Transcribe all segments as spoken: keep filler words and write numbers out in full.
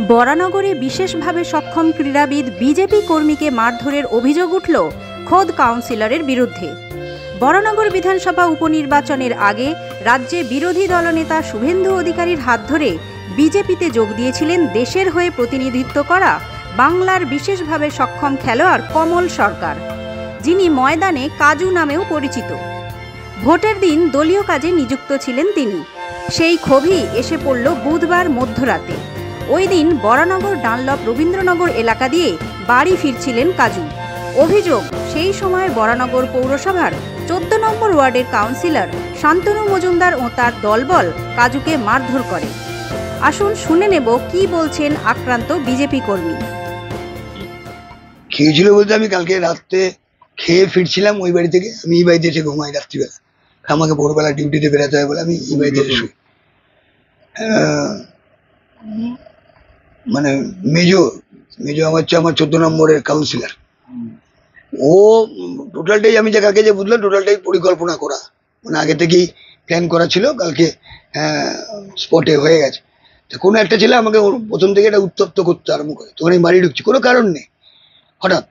বরানগরে বিশেষভাবে সক্ষম ক্রীড়াবিদ বিজেপি কর্মীকে মারধরের অভিযোগ উঠল খোদ কাউন্সিলরের বিরুদ্ধে। বরানগর বিধানসভা উপনির্বাচনের আগে রাজ্যে বিরোধী দলনেতা শুভেন্দু অধিকারীর হাত ধরে বিজেপিতে যোগ দিয়েছিলেন দেশের হয়ে প্রতিনিধিত্ব করা বাংলার বিশেষভাবে সক্ষম খেলোয়াড় কমল সরকার, যিনি ময়দানে কাজু নামেও পরিচিত। ভোটের দিন দলীয় কাজে নিযুক্ত ছিলেন তিনি। সেই ক্ষোভই এসে পড়ল বুধবার মধ্যরাতে। ওই দিন বরানগর ডানলপ রবীন্দ্রনগর এলাকা দিয়ে বাড়ি ফিরছিলেন কাজু। অভিযোগ, সেই সময় বরানগর পৌরসভার চোদ্দ নম্বর ওয়ার্ডের কাউন্সিলর শান্তনু মজুমদার ও তার দলবল কাজুকে মারধর করে। আসুন শুনে নেব কি বলছেন আক্রান্ত বিজেপি কর্মী। খেয়েছিল বলতে আমি কালকে রাত্রে খেয়ে ফিরছিলাম ওই বাড়ি থেকে। আমি এই বাড়িতে এসে ঘুমাই রাত্রিবেলা, আমাকে ভোরবেলা ডিউটিতে বেরোতে হয় বলে আমি এই বাড়িতে এসে শুই। মানে মেজো মেজো আমার হচ্ছে আমার চোদ্দ নম্বরের কাউন্সিলর। ও টোটালটাই আমি যে কাকে যে বুঝলাম টোটালটাই পরিকল্পনা করা, মানে আগে থেকেই প্ল্যান করা ছিল। কালকে স্পটে হয়ে গেছে। কোনো একটা ছেলে আমাকে প্রথম থেকে এটা উত্তপ্ত করতে আরম্ভ করে, তখন আমি বাড়ি ঢুকছি, কোনো কারণ নেই। হঠাৎ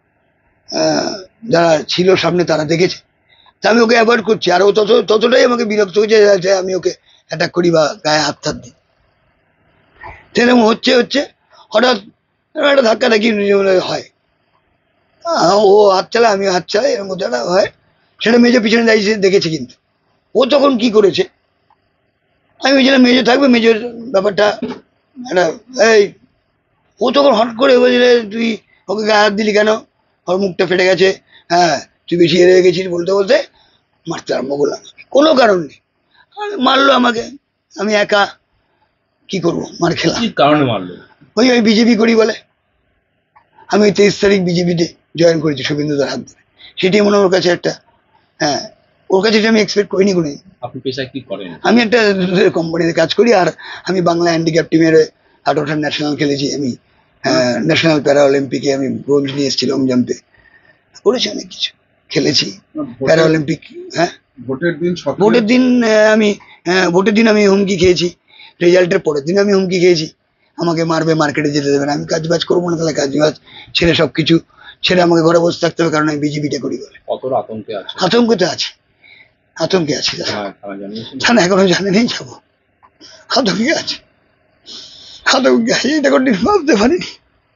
যারা ছিল সামনে তারা দেখেছে, তা আমি ওকে অ্যাভয়েড করছি। আর ও তত ততটাই আমাকে বিরক্ত হয়েছে যে আমি ওকে অ্যাটাক করি বা গায়ে হাত হাত দিই। সেরকম হচ্ছে হচ্ছে হঠাৎ একটা ধাক্কা ধাক্কি হয়, ও হাত চালায় আমিও হাত চালাই, এরকম একটা হয়। সেটা মেজো পিছনে দাঁড়িয়ে দেখেছে। কিন্তু ও তখন কি করেছে, আমি ভেবেছিলাম মেজো থাকবে, মেজোর ব্যাপারটা একটা এই ও তখন হট করে বলছিলে তুই ওকে গায়ে হাত দিলি কেন, ওর মুখটা ফেটে গেছে, হ্যাঁ তুই বেশি হেরে গেছিস বলতে বলতে মারতে আরম্ভ করলাম। কোনো কারণ নেই, মারলো আমাকে। আমি একা কি করবো, মার খেলাম। কারণে মারলো? ওই আমি বিজেপি করি বলে। আমি ওই তেইশ তারিখ বিজেপিতে জয়েন করেছি শুভেন্দুদার হাত ধরে। সেটি মনে ওর কাছে একটা, হ্যাঁ ওর কাছে আমি এক্সপেক্ট করিনি কোনো। আপনি পেশায় কি করেন? আমি একটা কোম্পানিতে কাজ করি, আর আমি বাংলা হ্যান্ডিক্যাপ টিমের আঠারোটা ন্যাশনাল খেলেছি। আমি ন্যাশনাল প্যারা অলিম্পিকে আমি ব্রোঞ্জ নিয়ে এসেছি, লং জাম্পে করেছি, অনেক কিছু খেলেছি প্যারা অলিম্পিক। হ্যাঁ ভোটের দিন ভোটের দিন আমি ভোটের দিন আমি হুমকি খেয়েছি, রেজাল্টের পরের দিন আমি হুমকি খেয়েছি আমাকে মারবে, মার্কেটে যেতে দেবে না। আমি কাজ বাজ করবো না, তাহলে কাজ বাজ ছেড়ে সব কিছু ছেড়ে আমাকে ঘরে বসে থাকতে হবে, কারণ আমি বিজেপিটা করি বলে। কতটা আতঙ্কে আছে? আতঙ্কে আছে, আতঙ্কে আছে। থানা এখনো জানেনি, যাবো। আতঙ্কে আছে, আতঙ্কে আছে, এটা কোনদিন ভাবতে পারিনি।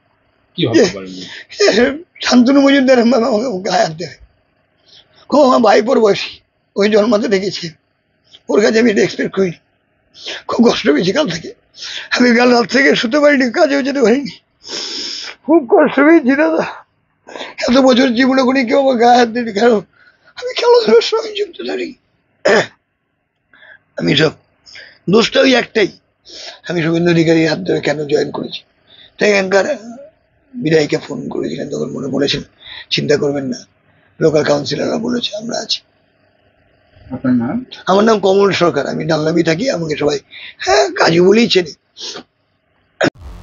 শান্তনু মজুমদার আমাকে গায়ে হাত দেবে। ও আমার ভাইপোর বয়সী, ওই জন্মাতে দেখেছি, ওর কাছে আমি এটা এক্সপেক্ট করিনি। খুব কষ্ট পেয়েছি কাল থেকে, আমি কাল রাত থেকে শুতে পারিনি, কাজেও যেতে পারিনি, খুব কষ্ট পেয়েছি দাদা। এত বছর জীবনে কোনো কেউ আমার গায়ে হাত দিতে, কারণ আমি খেলাধুলার সঙ্গে যুক্ত থাকি। আমি সব দোষটা ওই একটাই, আমি শুভেন্দু অধিকারীর হাত ধরে কেন জয়েন করেছি। তাই এখানকার বিধায়িকা ফোন করেছিলেন, তখন মনে বলেছেন চিন্তা করবেন না, লোকাল কাউন্সিলররা বলেছে আমরা আছি। আপনার নাম? আমার নাম কমল সরকার, আমি ডানলাবি থাকি, আমাকে সবাই হ্যাঁ কাজু বলেই চেনে।